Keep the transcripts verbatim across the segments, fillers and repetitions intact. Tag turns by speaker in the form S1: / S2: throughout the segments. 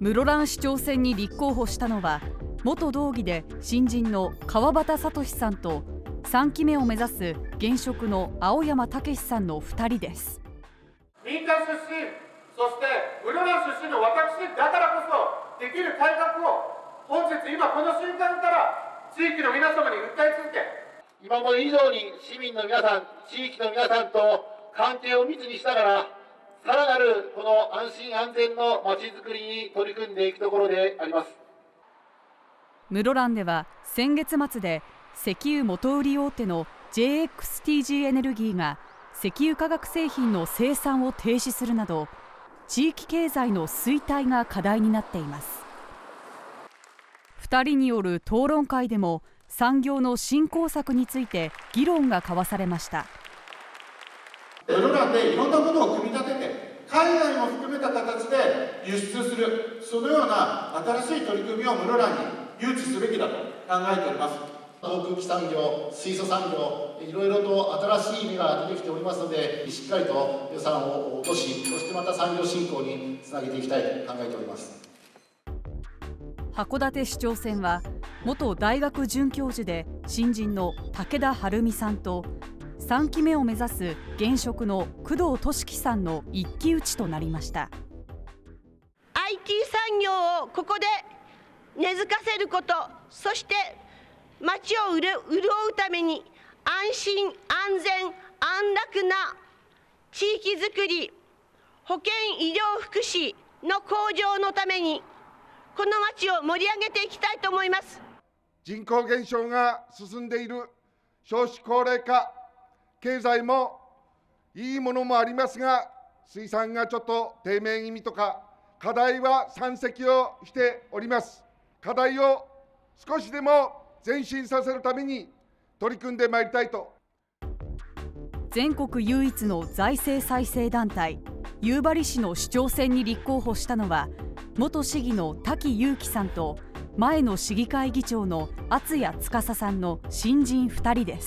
S1: 室蘭市長選に立候補したのは、元道議で新人の川端聡さんとさんきめを目指す現職の青山武さんのふたりです。
S2: 民間出身、そして室蘭出身の私だからこそできる改革を本日今この瞬間から地域の皆様に訴え続け、今まで以上に市民の皆さん、地域の皆さんと関係を密にしながら、さらなるこの安心安全のまちづくりに取り組んでいくところであります。
S1: 室蘭では先月末で石油元売り大手の ジェイエックスティージー エネルギーが石油化学製品の生産を停止するなど、地域経済の衰退が課題になっています。ふたりによる討論会でも産業の振興策について議論が交わされました。
S2: 室蘭でいろんなものを組み立てて海外も含めた形で輸出する、そのような新しい取り組みを室蘭に誘致すべきだと考えております。航空機産業、水素産業、いろいろと新しい芽が出てきておりますので、しっかりと予算を落とし、そしてまた産業振興につなげていきたいと考えております。
S1: 函館市長選は元大学准教授で新人の武田晴美さんとさんきめを目指す現職の工藤俊樹さんの一騎打ちとなりました。
S3: アイティー 産業をここで根付かせること、そして町を潤うために安心安全安楽な地域づくり、保健医療福祉の向上のためにこの町を盛り上げていきたいと思います。
S4: 人口減少が進んでいる少子高齢化、経済もいいものもありますが、水産がちょっと低迷気味とか、課題は山積をしております。課題を少しでも前進させるために取り組んでまいりたいと。
S1: 全国唯一の財政再生団体、夕張市の市長選に立候補したのは、元市議の滝裕樹さんと前の市議会議長の厚谷司さんの新人ふたりです。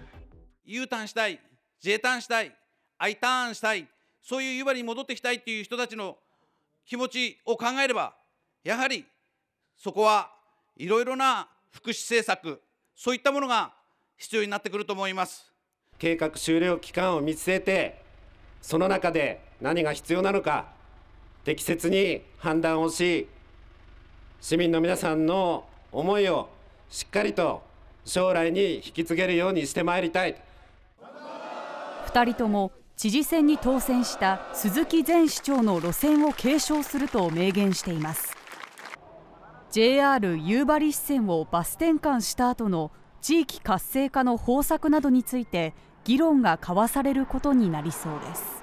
S5: U ターンしたい、J ターンしたい、I ターンしたい、そういう夕張に戻ってきたいという人たちの気持ちを考えれば、やはりそこはいろいろな福祉政策、そういったものが必要になってくると思います。
S6: 計画終了期間を見据えて、その中で何が必要なのか適切に判断をし、市民の皆さんの思いをしっかりと将来に引き継げるようにしてまいりたい。
S1: ふたりとも知事選に当選した鈴木前市長の路線を継承すると明言しています。 ジェイアール 夕張支線をバス転換した後の地域活性化の方策などについて議論が交わされることになりそうです。